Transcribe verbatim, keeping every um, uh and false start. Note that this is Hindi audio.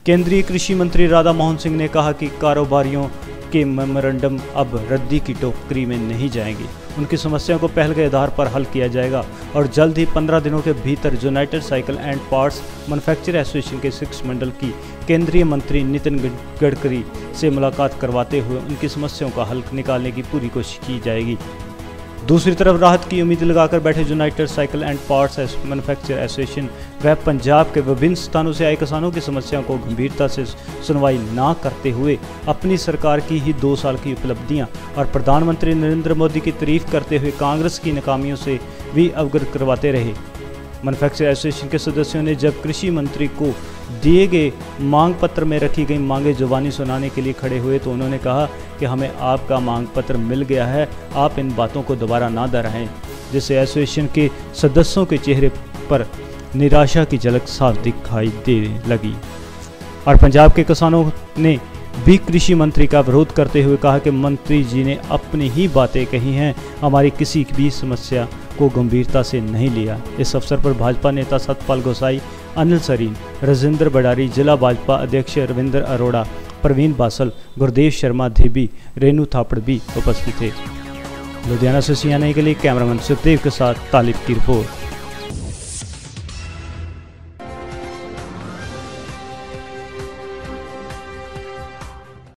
केंद्रीय कृषि मंत्री राधा मोहन सिंह ने कहा कि कारोबारियों के मेमोरेंडम अब रद्दी की टोकरी में नहीं जाएंगी। उनकी समस्याओं को पहल के आधार पर हल किया जाएगा और जल्द ही पंद्रह दिनों के भीतर United Cycle and Parts Manufacturer Association के शिष्ट मंडल की केंद्रीय मंत्री नितिन गडकरी से मुलाकात करवाते हुए उनकी समस्याओं का हल निकालने की पूरी कोशिश की जाएगी। दूसरी तरफ राहत की उम्मीद लगाकर बैठे United Cycle and Parts Manufacturer Association व पंजाब के विभिन्न स्थानों से आए किसानों की समस्याओं को गंभीरता से सुनवाई न करते हुए अपनी सरकार की ही दो साल की उपलब्धियां और प्रधानमंत्री नरेंद्र मोदी की तारीफ करते हुए कांग्रेस की नाकामियों से भी अवगत करवाते रहे। मैन्युफैक्चरर एसोसिएशन के सदस्यों ने जब कृषि मंत्री को दिए गए मांग पत्र में रखी गई मांगे जुबानी सुनाने के लिए खड़े हुए तो उन्होंने कहा कि हमें आपका मांग पत्र मिल गया है, आप इन बातों को दोबारा ना दोहराएं, जिससे एसोसिएशन के सदस्यों के चेहरे पर निराशा की झलक साफ दिखाई देने लगी। और पंजाब के किसानों ने भी कृषि मंत्री का विरोध करते हुए कहा कि मंत्री जी ने अपनी ही बातें कही हैं, हमारी किसी भी समस्या को गंभीरता से नहीं लिया। इस अवसर पर भाजपा नेता सतपाल गोसाई, अनिल सरीन, राजेंद्र बडारी, जिला भाजपा अध्यक्ष रविंद्र अरोड़ा, प्रवीण बासल, गुरदेव शर्मा देवी, रेणु थापड़ भी उपस्थित थे। लुधियाना से सीएनए के लिए कैमरामैन सुखदेव के साथ तालिब की रिपोर्ट।